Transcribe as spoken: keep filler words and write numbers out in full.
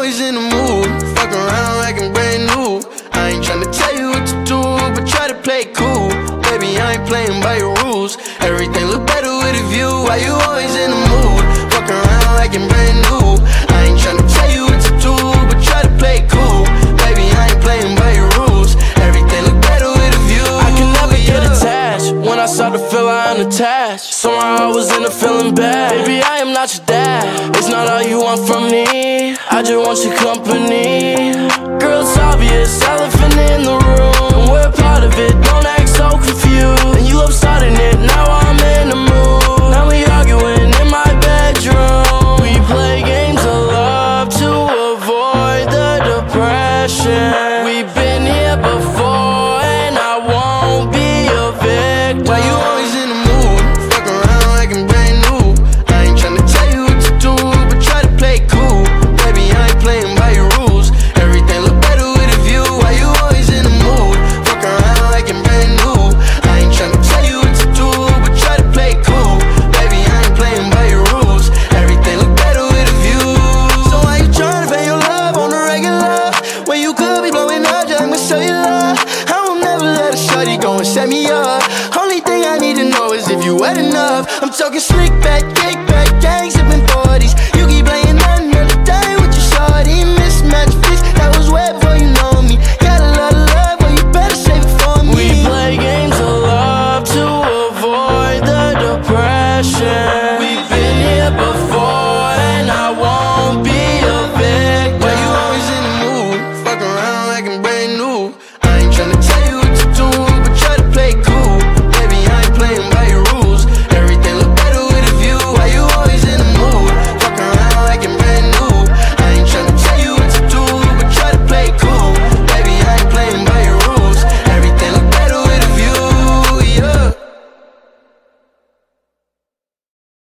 always in the mood? Fuck around like I'm brand new. I ain't tryna tell you what to do, but try to play it cool. Baby, I ain't playing by your rules. Everything look better with a view. Why you always in the mood? Fuck around like I'm brand new. I ain't tryna tell you what to do, but try to play it cool. Baby, I ain't playing by your rules. Everything look better with a view. I can never get attached. When I start to feel I unattached, somehow I was in a feeling bad. Baby, I am not your dad. It's not all you want from me. I just want your company. Girl, it's obvious, elephant in the room. We're part of it, don't act so confused. And you love starting it, now I'm in the mood. Now we arguing in my bedroom. We play games of love to avoid the depression. We've been here before and I won't be a victim. Why you always in the mood? Fuck around like I'm brand new. I ain't tryna tell you what to do, but try to play it cool. Baby, I ain't playing by your rules. Everything look better with a view. Why you always in the mood? Fuck around like I'm brand new. I ain't tryna tell you what to do, but try to play it cool. Baby, I ain't playing by your rules. Everything look better with a view. So why you tryna pay your love on the regular when you could be blowing up just like my cellular? I won't never let a shorty go and set me up. Only thing I need to know is if you wet enough. I'm talking slick back, kick back, gang sipping forties.